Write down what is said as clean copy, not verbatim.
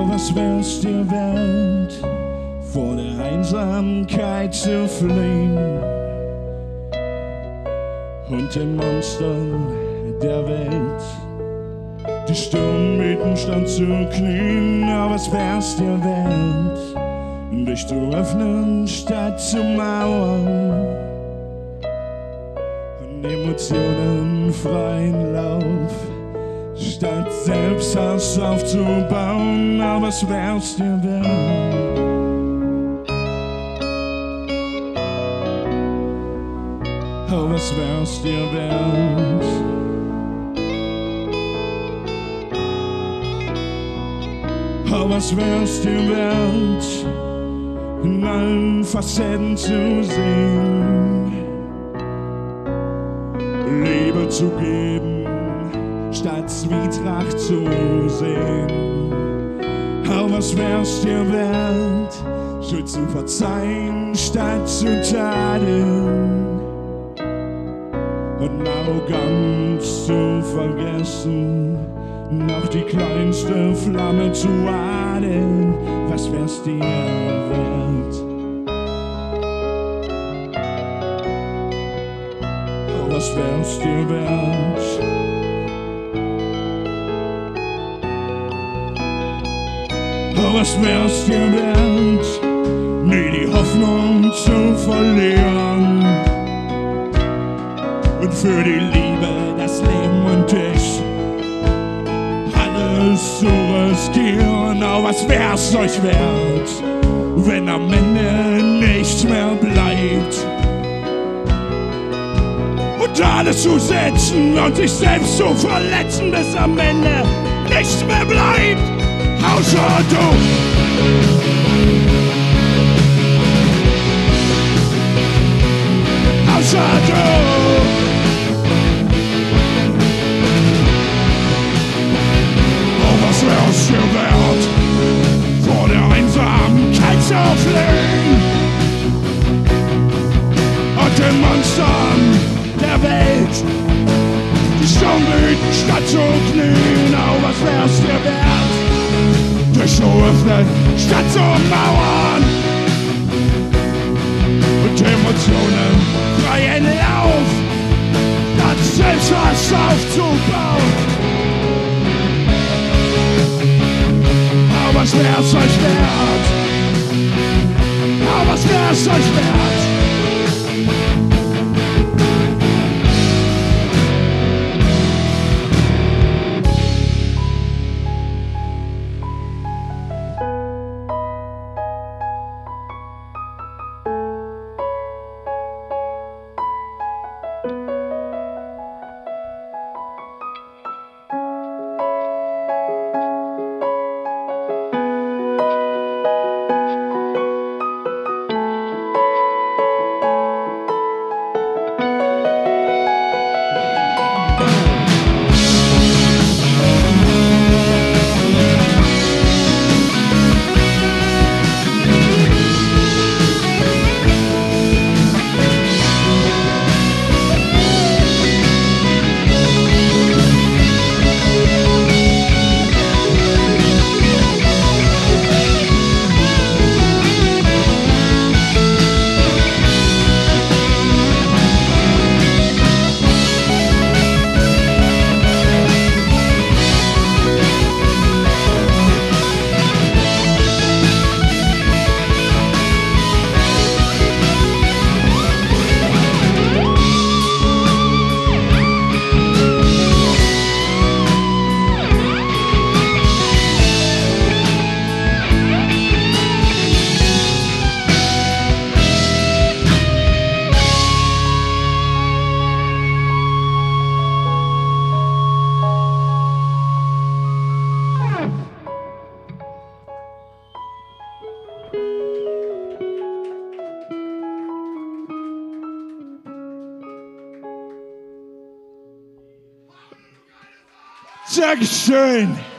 was wär's dir wert, vor der Einsamkeit zu fliehen und den Monstern der Welt die Stirnmieten stand zu knien. Aber was wär's dir wert, dich zu öffnen statt zu mauern und Emotionen freien Lauf statt Selbsthass aufzubauen. Aber was wär's dir wert, oh, was wär's dir wert, oh, was wär's dir wert, in allen Facetten zu sehen, Liebe zu geben, statt Zwietracht zu sehen. Oh, was wär's dir wert, Schuld zu verzeihen, statt zu tadeln und Arroganz zu vergessen, noch die kleinste Flamme zu adeln. Was wär's dir wert, oh, was wär's dir wert, oh, was wär's dir wert, nie die Hoffnung zu verlieren und für die Liebe, das Leben und dich alles zu riskieren. Oh, was wär's euch wert, wenn am Ende nichts mehr bleibt und alles zu setzen und sich selbst zu verletzen, bis am Ende nichts mehr bleibt, außer du. Außer du. Was wär's dir wert, vor der Einsamkeit zu fliehen und den Monstern der Welt die Stirnmieten statt zu knien. Oh, was wär's dir wert, dich zu öffnen statt zu mauern und Emotionen freien Lauf statt Selbsthass aufzubauen. Was wär's euch wert? Oh, was wär's euch wert? Dankeschön.